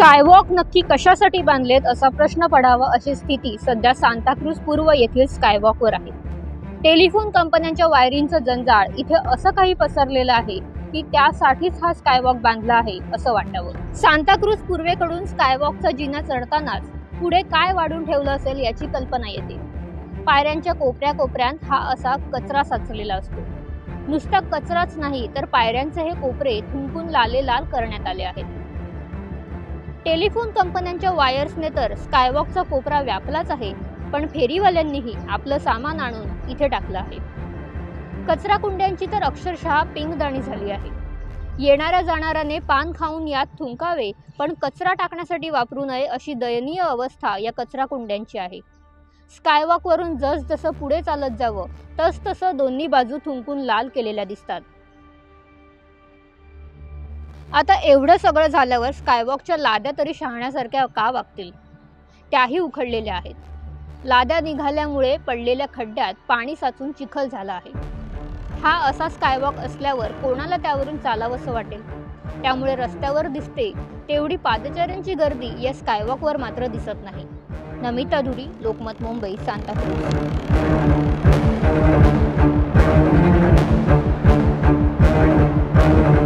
Skywalk नक्की कशासाठी बांधलेत असा प्रश्न पडावा अशी स्थिती सध्या सांताक्रूझ पूर्व येथील स्कायवॉकवर आहे। टेलिफोन कंपन्यांच्या वायरिंगचं जंजाळ इथे असं काही पसरलेलं आहे की त्यासाठीच हा स्कायवॉक बांधला आहे असं वाटावं। सांताक्रूझ पूर्वेकडून स्कायवॉकचा जिना चढतानाच पुढे काय वाढून ठेवलं असेल याची कल्पना येते। पायऱ्यांच्या कोपऱ्यात हा असा कचरा साचलेला असतो। नुसता कचराच नाही तर पायऱ्यांचे हे कोपरे थुंकून लाल करण्यात आले आहेत। टेलिफोन कंपन्यांच्या वायर्सने तर स्कायवॉकचा कोपरा व्यापलाच आहे, पण फेरीवाल्यांनीही आपलं सामान आणून इथे टाकलं आहे। कचरा कुंड्यांची तर अक्षरशः पिंगदाणी झाली आहे। येणाऱ्या जाणाऱ्याने पान खाऊन यात थुंकावे पण कचरा टाकण्यासाठी वापरू नये अशी दयनीय अवस्था या कचरा कुंड्यांची आहे। स्कायवॉकवरून जसं पुढे चालत जावं तसं दोन्ही बाजू थुंकून लाल केलेल्या दिसतात। आता एवढं सगळं झाल्यावर स्कायवॉकच्या लाद्या तरी शहाण्यासारख्या का वागतील? त्याही उखडलेल्या आहेत। लाद्या निघाल्यामुळे पडलेल्या खड्ड्यात पाणी साचून चिखल झाला आहे। हा असा स्कायवॉक असल्यावर कोणाला त्यावरून चालावंसं वाटेल? त्यामुळे रस्त्यावर दिसते तेवढी पादचाऱ्यांची गर्दी या स्कायवॉकवर मात्र दिसत नाही। नमिता धुरी, लोकमत मुंबई, सांताक्रूझ।